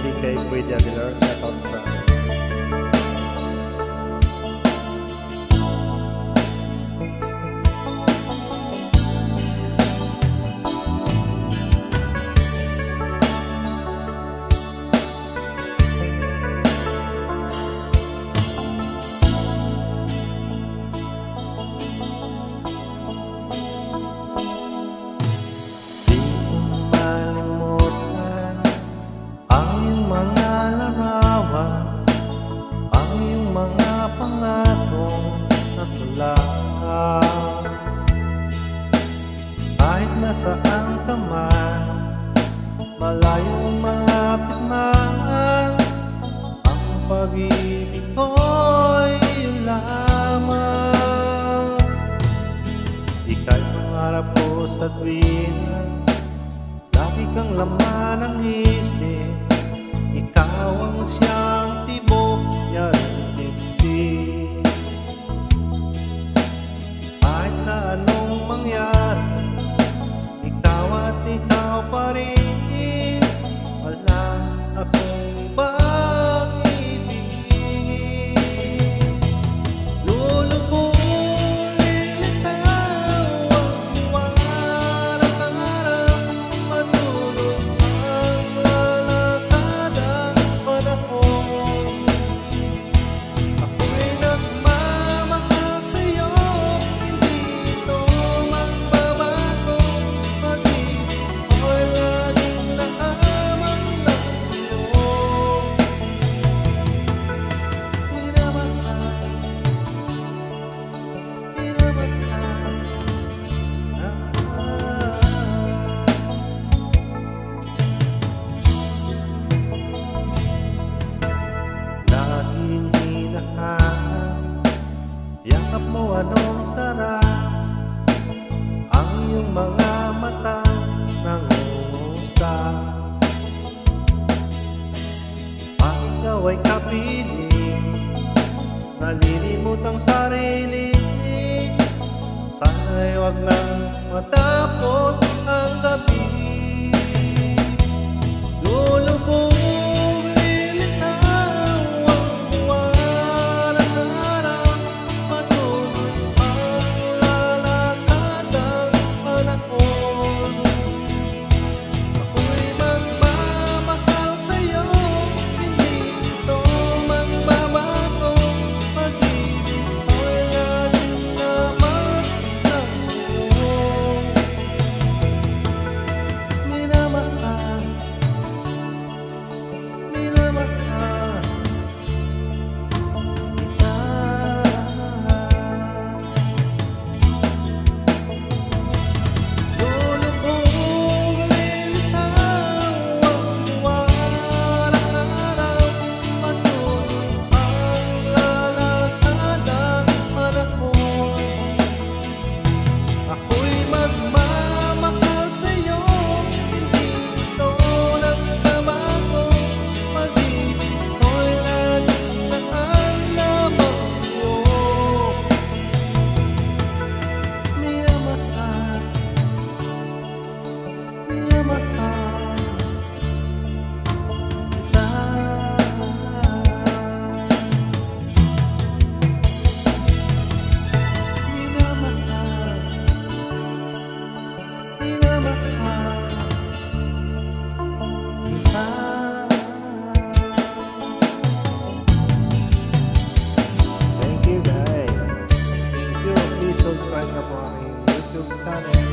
Especially kay Boy Aguilar, shoutout sa kahit nasaan ka man, malayong malapit man, ang pag-ibig ko'y yun lamang. Ika'y pangarap ko sa tuwina, lagi kang laman ng isip. Ikaw ang siyang tibok niya't dibdib. Kahit na anong mangyari, ikaw at ikaw pa rin. Wala akong ibang ibigin. Lulubungin ikaw ang warang-arang, matulog ang lalakad ang panahon. Ako'y nagmamahal sa'yo, hindi ito magbabago. Pag-ibig ko'y laging lamang ng iyo. Minamahal, minamahal, laging hinahanap, yakap mo anong sarap, ang iyong mga mata nangungusap. Pag ikaw ay kapiling, nalilimot ang sarili, sana'y wag nang matapos ang gabi. Lulubungin ikaw ang warang-arang, matulog ang lalakad ang panahon. Ako'y magmamahal sa'yo, hindi ito magbabago. Pag-ibig ko'y laging lamang ng iyo. Minamahal, minamahal kita. Lulubungin ikaw ang warang-arang, matulog ang lalakad ang panahon. Ako'y magmamahal sa'yo, hindi ito nagbabago. Pag-ibig ko'y laging naalamang iyo. Minamahal, minamahal kita. Minamahal, minamahal kita. Thank you guys. Thank you. Please subscribe na po ang aking YouTube channel.